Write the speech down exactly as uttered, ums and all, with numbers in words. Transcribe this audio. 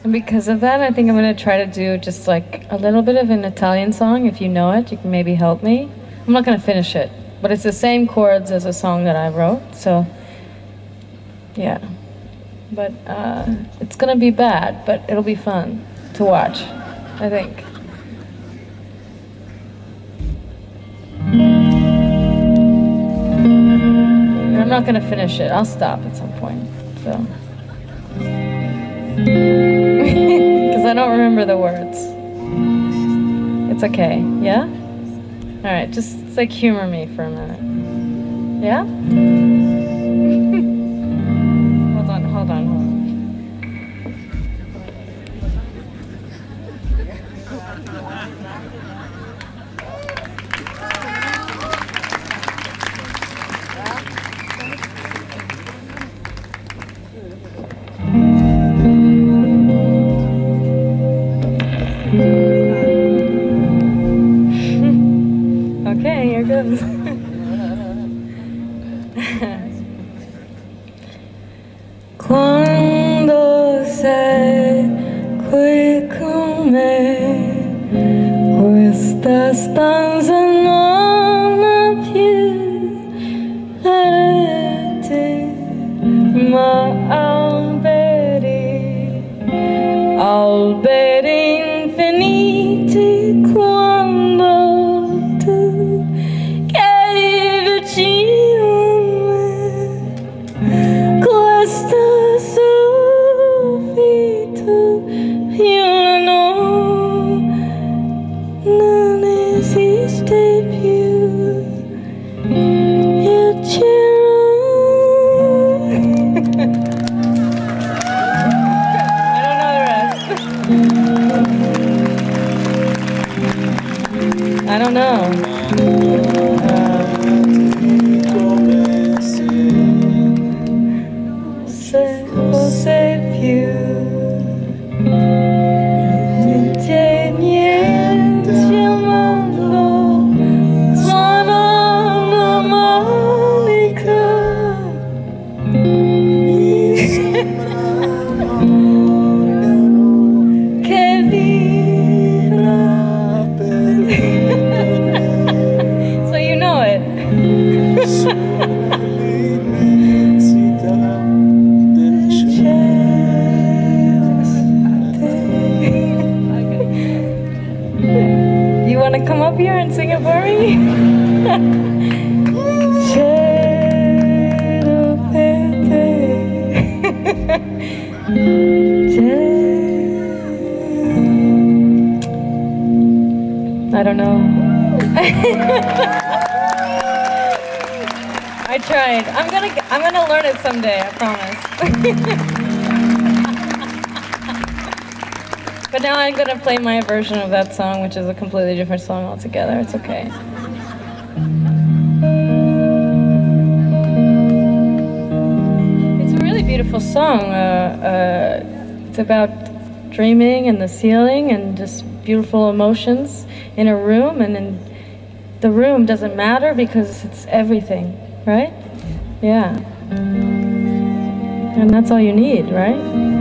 And because of that, I think I'm going to try to do just like a little bit of an Italian song. If you know it, you can maybe help me. I'm not going to finish it, but it's the same chords as a song that I wrote, so yeah. But uh, it's going to be bad, but it'll be fun to watch, I think. And I'm not going to finish it. I'll stop at some point, so. Because I don't remember the words. It's okay, yeah? Alright, just like humor me for a minute. Yeah? Hold on, hold on, hold on. Okay, here goes. Quando sei qui con me, questa stanza non ha più pareti, ma alberi, alberi infiniti. Quando tu che vivi vicino a me, questo soffitto piano non esiste più. Il cielo I don't know. Uh, se fosse più niente al mondo, suona una manica. Che vivrà. So you know it. You want to come up here and sing it for me? Cielo per te. I don't know. I tried. I'm gonna I'm gonna learn it someday, I promise. But now I'm gonna play my version of that song, which is a completely different song altogether. It's okay. It's a really beautiful song. Uh, uh, it's about dreaming and the ceiling and just beautiful emotions in a room, and in the room doesn't matter because it's everything, right? Yeah. And that's all you need, right?